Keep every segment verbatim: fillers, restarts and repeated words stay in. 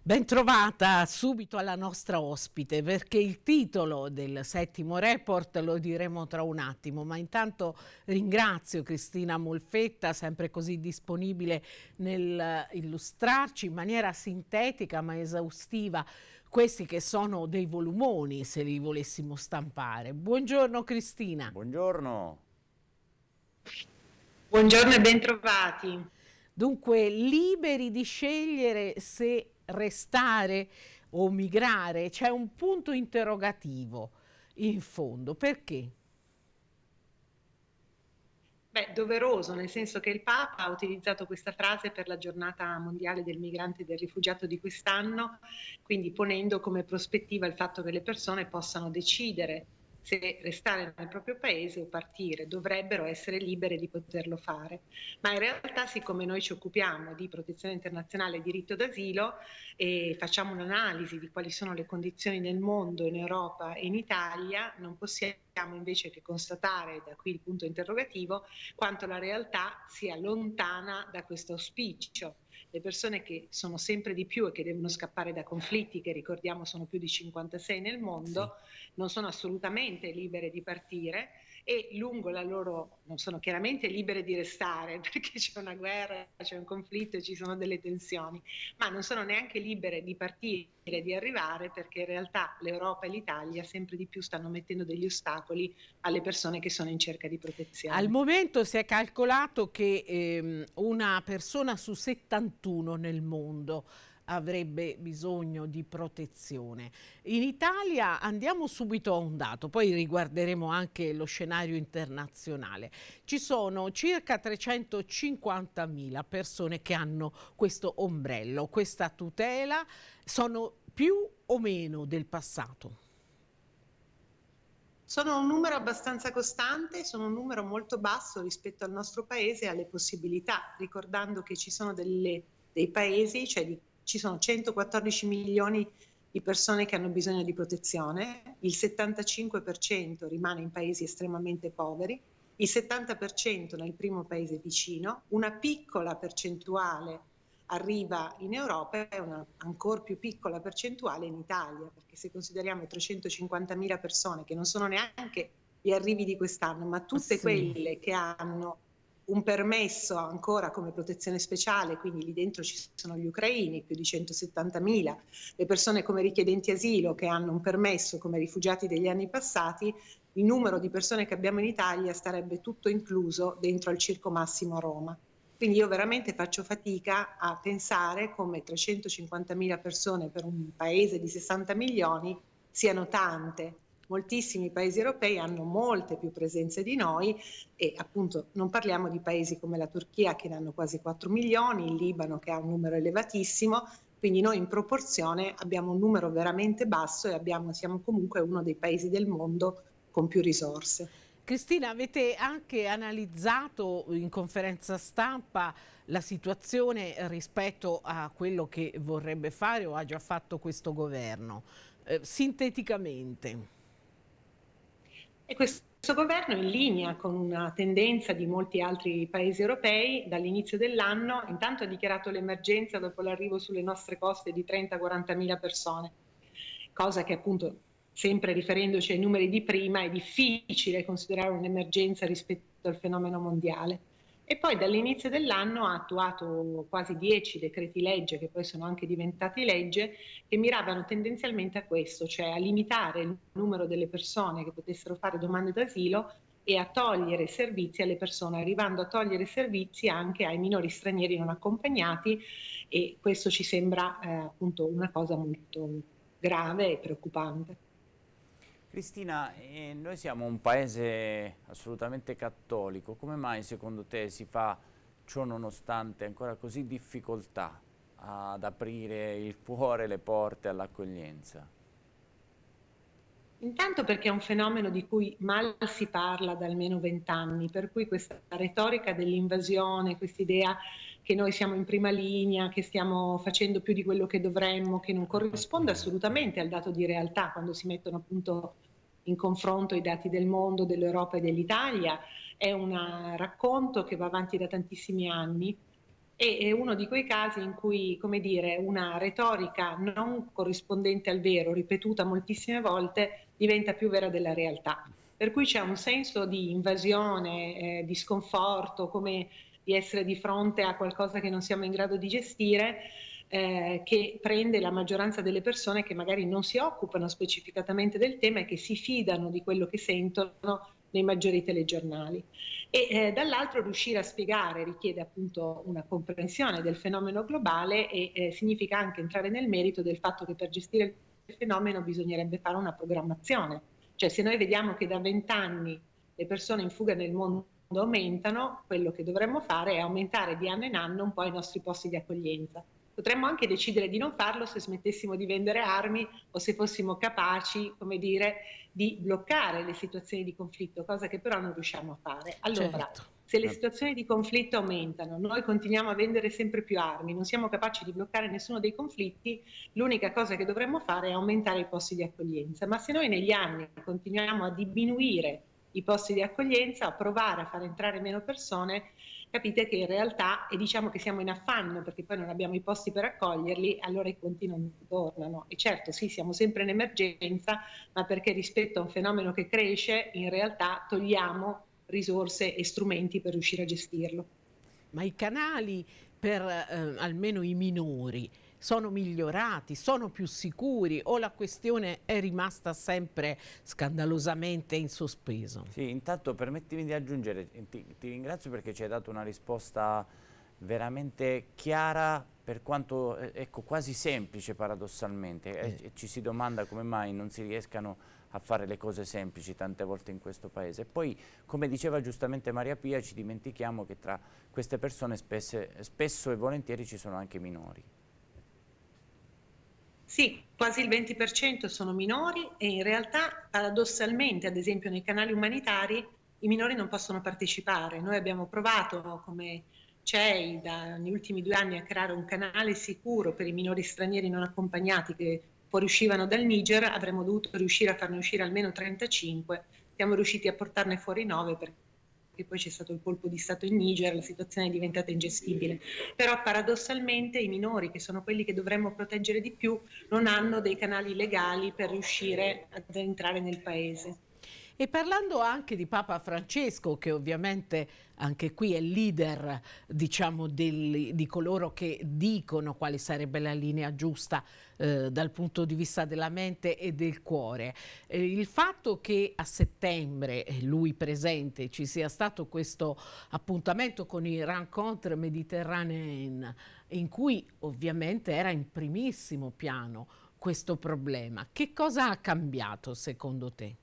Bentrovata subito alla nostra ospite, perché il titolo del settimo report lo diremo tra un attimo, ma intanto ringrazio Cristina Molfetta, sempre così disponibile nel illustrarci in maniera sintetica ma esaustiva questi che sono dei volumoni, se li volessimo stampare. Buongiorno Cristina. Buongiorno. Buongiorno e bentrovati. Dunque, liberi di scegliere se restare o migrare, c'è un punto interrogativo in fondo. Perché? Beh, doveroso, nel senso che il Papa ha utilizzato questa frase per la giornata mondiale del migrante e del rifugiato di quest'anno, quindi ponendo come prospettiva il fatto che le persone possano decidere se restare nel proprio paese o partire, dovrebbero essere libere di poterlo fare. Ma in realtà, siccome noi ci occupiamo di protezione internazionale e diritto d'asilo e facciamo un'analisi di quali sono le condizioni nel mondo, in Europa e in Italia, non possiamo invece che constatare, da qui il punto interrogativo, quanto la realtà sia lontana da questo auspicio. Le persone che sono sempre di più e che devono scappare da conflitti, che ricordiamo sono più di cinquantasei nel mondo, sì, non sono assolutamente libere di partire e lungo la loro, non sono chiaramente libere di restare perché c'è una guerra, c'è un conflitto e ci sono delle tensioni, ma non sono neanche libere di partire, di arrivare, perché in realtà l'Europa e l'Italia sempre di più stanno mettendo degli ostacoli alle persone che sono in cerca di protezione. Al momento si è calcolato che ehm, una persona su settantuno nel mondo avrebbe bisogno di protezione. In Italia andiamo subito a un dato, poi riguarderemo anche lo scenario internazionale. Ci sono circa trecentocinquantamila persone che hanno questo ombrello, questa tutela. Sono più o meno del passato? Sono un numero abbastanza costante, sono un numero molto basso rispetto al nostro paese e alle possibilità, ricordando che ci sono delle, dei paesi, cioè di, ci sono centoquattordici milioni di persone che hanno bisogno di protezione, il settantacinque per cento rimane in paesi estremamente poveri, il settanta per cento nel primo paese vicino, una piccola percentuale arriva in Europa e una ancora più piccola percentuale in Italia, perché se consideriamo trecentocinquantamila persone che non sono neanche gli arrivi di quest'anno, ma tutte sì. quelle che hanno un permesso ancora come protezione speciale, quindi lì dentro ci sono gli ucraini, più di centosettantamila, le persone come richiedenti asilo che hanno un permesso come rifugiati degli anni passati, il numero di persone che abbiamo in Italia starebbe tutto incluso dentro al circo massimo a Roma. Quindi io veramente faccio fatica a pensare come trecentocinquantamila persone per un paese di sessanta milioni siano tante. Moltissimi paesi europei hanno molte più presenze di noi e appunto non parliamo di paesi come la Turchia che ne hanno quasi quattro milioni, il Libano che ha un numero elevatissimo, quindi noi in proporzione abbiamo un numero veramente basso e abbiamo, siamo comunque uno dei paesi del mondo con più risorse. Cristina, avete anche analizzato in conferenza stampa la situazione rispetto a quello che vorrebbe fare o ha già fatto questo governo? Eh, sinteticamente. E questo governo, in linea con una tendenza di molti altri paesi europei, dall'inizio dell'anno intanto ha dichiarato l'emergenza dopo l'arrivo sulle nostre coste di trenta quarantamila persone, cosa che appunto, sempre riferendoci ai numeri di prima, è difficile considerare un'emergenza rispetto al fenomeno mondiale. E poi dall'inizio dell'anno ha attuato quasi dieci decreti legge, che poi sono anche diventati legge, che miravano tendenzialmente a questo, cioè a limitare il numero delle persone che potessero fare domande d'asilo e a togliere servizi alle persone, arrivando a togliere servizi anche ai minori stranieri non accompagnati, e questo ci sembra eh, appunto una cosa molto grave e preoccupante. Cristina, eh, noi siamo un paese assolutamente cattolico, come mai secondo te si fa ciò nonostante ancora così difficoltà ad aprire il cuore e le porte all'accoglienza? Intanto perché è un fenomeno di cui mal si parla da almeno vent'anni, per cui questa retorica dell'invasione, quest'idea che noi siamo in prima linea, che stiamo facendo più di quello che dovremmo, che non corrisponde assolutamente al dato di realtà quando si mettono appunto in confronto i dati del mondo, dell'Europa e dell'Italia, è un racconto che va avanti da tantissimi anni E è uno di quei casi in cui, come dire, una retorica non corrispondente al vero, ripetuta moltissime volte, diventa più vera della realtà. Per cui c'è un senso di invasione, eh, di sconforto, come di essere di fronte a qualcosa che non siamo in grado di gestire, eh, che prende la maggioranza delle persone che magari non si occupano specificatamente del tema e che si fidano di quello che sentono nei maggiori telegiornali. E eh, dall'altro riuscire a spiegare richiede appunto una comprensione del fenomeno globale e eh, significa anche entrare nel merito del fatto che per gestire il fenomeno bisognerebbe fare una programmazione. Cioè, se noi vediamo che da vent'anni le persone in fuga nel mondo aumentano, quello che dovremmo fare è aumentare di anno in anno un po' i nostri posti di accoglienza. Potremmo anche decidere di non farlo se smettessimo di vendere armi o se fossimo capaci, come dire, di bloccare le situazioni di conflitto, cosa che però non riusciamo a fare. Allora, Certo. se le situazioni di conflitto aumentano, noi continuiamo a vendere sempre più armi, non siamo capaci di bloccare nessuno dei conflitti, l'unica cosa che dovremmo fare è aumentare i posti di accoglienza. Ma se noi negli anni continuiamo a diminuire i posti di accoglienza, a provare a far entrare meno persone, capite che in realtà, e diciamo che siamo in affanno perché poi non abbiamo i posti per accoglierli, allora i conti non tornano. E certo, sì, siamo sempre in emergenza, ma perché rispetto a un fenomeno che cresce, in realtà togliamo risorse e strumenti per riuscire a gestirlo. Ma i canali per eh, almeno i minori sono migliorati, sono più sicuri o la questione è rimasta sempre scandalosamente in sospeso? Sì, intanto permettimi di aggiungere, ti, ti ringrazio perché ci hai dato una risposta veramente chiara, per quanto, eh, ecco, quasi semplice paradossalmente, Eh. e, e ci si domanda come mai non si riescano a fare le cose semplici tante volte in questo paese. E poi, come diceva giustamente Maria Pia, ci dimentichiamo che tra queste persone spesse, spesso e volentieri ci sono anche minori. Sì, quasi il venti per cento sono minori e in realtà paradossalmente, ad esempio nei canali umanitari, i minori non possono partecipare. Noi abbiamo provato come C E I negli ultimi due anni a creare un canale sicuro per i minori stranieri non accompagnati che fuoriuscivano dal Niger, avremmo dovuto riuscire a farne uscire almeno trentacinque, siamo riusciti a portarne fuori nove perché che poi c'è stato il colpo di Stato in Niger, la situazione è diventata ingestibile. Però paradossalmente i minori, che sono quelli che dovremmo proteggere di più, non hanno dei canali legali per riuscire ad entrare nel paese. E parlando anche di Papa Francesco, che ovviamente anche qui è leader, diciamo, del, di coloro che dicono quale sarebbe la linea giusta eh, dal punto di vista della mente e del cuore. Eh, il fatto che a settembre, eh, lui presente, ci sia stato questo appuntamento con i Rencontre Méditerranéennes, in cui ovviamente era in primissimo piano questo problema, che cosa ha cambiato secondo te?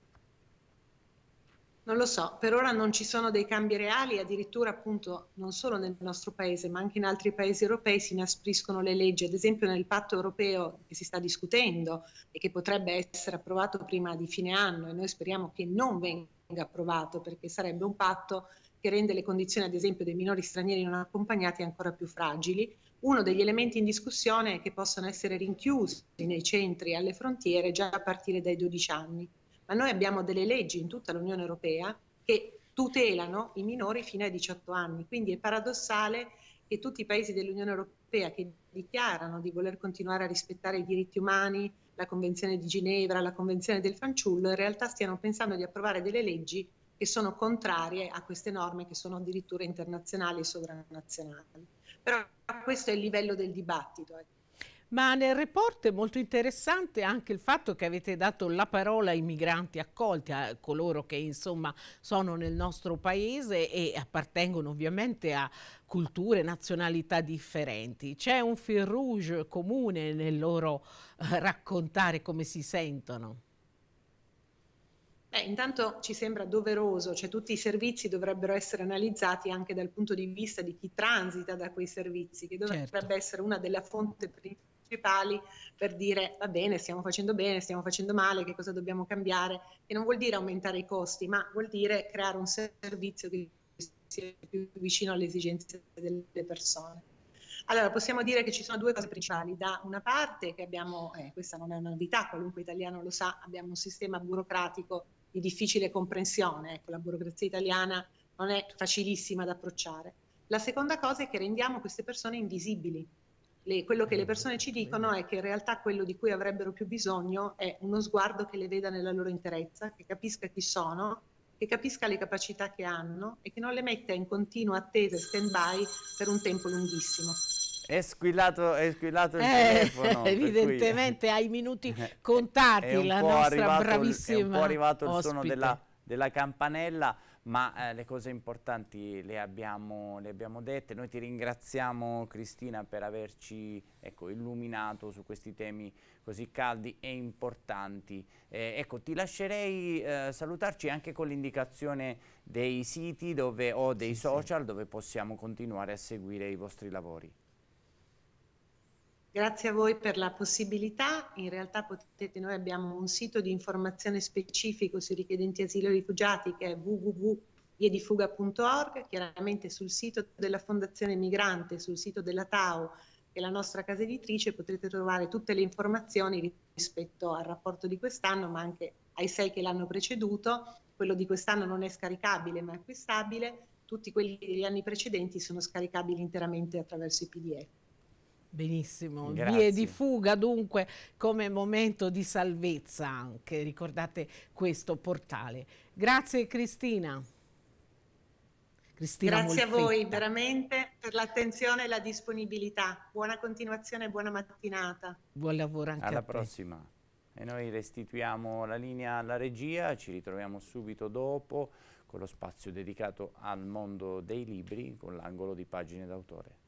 Non lo so, per ora non ci sono dei cambi reali, addirittura appunto non solo nel nostro paese ma anche in altri paesi europei si inaspriscono le leggi, ad esempio nel patto europeo che si sta discutendo e che potrebbe essere approvato prima di fine anno e noi speriamo che non venga approvato perché sarebbe un patto che rende le condizioni ad esempio dei minori stranieri non accompagnati ancora più fragili. Uno degli elementi in discussione è che possano essere rinchiusi nei centri alle frontiere già a partire dai dodici anni. Ma noi abbiamo delle leggi in tutta l'Unione Europea che tutelano i minori fino ai diciotto anni, quindi è paradossale che tutti i paesi dell'Unione Europea che dichiarano di voler continuare a rispettare i diritti umani, la Convenzione di Ginevra, la Convenzione del fanciullo, in realtà stiano pensando di approvare delle leggi che sono contrarie a queste norme che sono addirittura internazionali e sovranazionali. Però questo è il livello del dibattito. Ma nel report è molto interessante anche il fatto che avete dato la parola ai migranti accolti, a coloro che insomma sono nel nostro paese e appartengono ovviamente a culture, nazionalità differenti. C'è un fil rouge comune nel loro eh, raccontare come si sentono? Beh, intanto ci sembra doveroso, cioè tutti i servizi dovrebbero essere analizzati anche dal punto di vista di chi transita da quei servizi, che dovrebbe Certo. essere una delle fonti principali per dire va bene, stiamo facendo bene, stiamo facendo male, che cosa dobbiamo cambiare, e non vuol dire aumentare i costi, ma vuol dire creare un servizio che sia più vicino alle esigenze delle persone. Allora, possiamo dire che ci sono due cose principali. Da una parte che abbiamo, eh, questa non è una novità, qualunque italiano lo sa, abbiamo un sistema burocratico di difficile comprensione, ecco, la burocrazia italiana non è facilissima da approcciare. La seconda cosa è che rendiamo queste persone invisibili. Le, quello che le persone ci dicono è che in realtà quello di cui avrebbero più bisogno è uno sguardo che le veda nella loro interezza, che capisca chi sono, che capisca le capacità che hanno e che non le metta in continua attesa e stand-by per un tempo lunghissimo. È squillato, è squillato il eh, telefono. Evidentemente cui... hai i minuti contati, la nostra bravissima È un po' arrivato il ospite. suono della, della campanella, ma eh, le cose importanti le abbiamo, le abbiamo dette. Noi ti ringraziamo, Cristina, per averci ecco, illuminato su questi temi così caldi e importanti. Eh, ecco, ti lascerei eh, salutarci anche con l'indicazione dei siti dove, o dei sì, social sì. dove possiamo continuare a seguire i vostri lavori. Grazie a voi per la possibilità. In realtà potete, noi abbiamo un sito di informazione specifico sui richiedenti asilo e rifugiati che è w w w punto viedifuga punto org, chiaramente sul sito della Fondazione Migrante, sul sito della T A O, che è la nostra casa editrice, potrete trovare tutte le informazioni rispetto al rapporto di quest'anno, ma anche ai sei che l'hanno preceduto. Quello di quest'anno non è scaricabile ma è acquistabile, tutti quelli degli anni precedenti sono scaricabili interamente attraverso i P D F. Benissimo, Grazie. vie di fuga dunque come momento di salvezza anche, ricordate questo portale. Grazie Cristina. Cristina Grazie Molfetta. a voi veramente per l'attenzione e la disponibilità. Buona continuazione e buona mattinata. Buon lavoro anche alla a te. Alla prossima. E noi restituiamo la linea alla regia, ci ritroviamo subito dopo con lo spazio dedicato al mondo dei libri con l'angolo di pagine d'autore.